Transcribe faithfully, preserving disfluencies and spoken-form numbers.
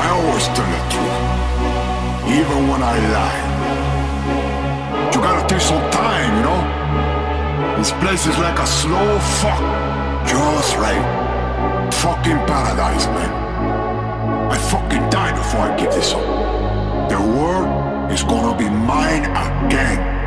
I always tell the truth, even when I lie. You gotta take some time, you know? This place is like a slow fuck. Just right. Fucking paradise, man. I fucking die before I give this up. The world is gonna be mine again.